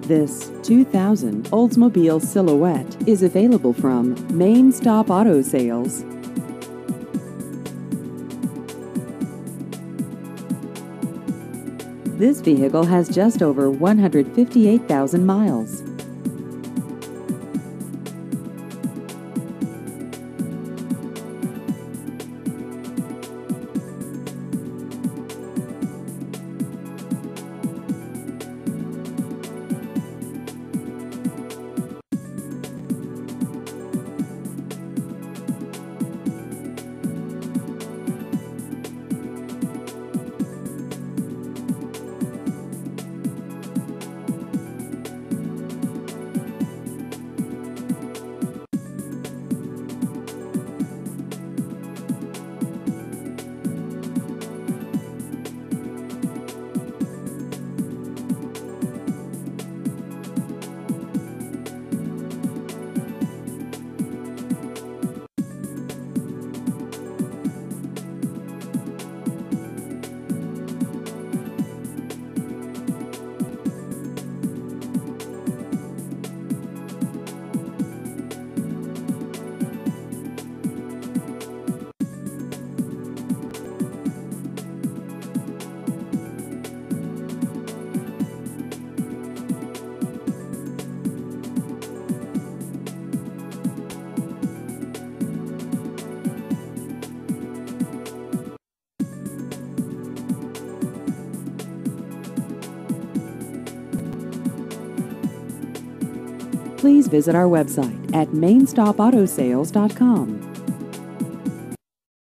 This 2000 Oldsmobile Silhouette is available from Main Stop Auto Sales. This vehicle has just over 158,000 miles. Please visit our website at mainstopautosales.com.